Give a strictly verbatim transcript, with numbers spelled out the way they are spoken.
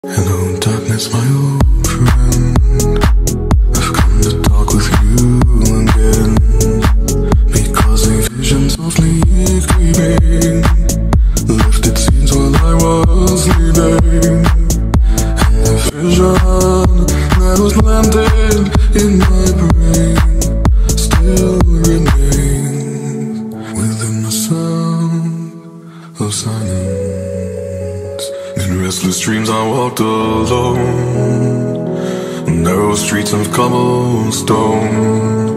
Hello darkness, my old friend, I've come to talk with you again, because a vision softly creeping left its scenes while I was sleeping, and the vision that was planted in my brain still remains within the sound of silence. In restless dreams I walked alone, narrow streets of cobblestone,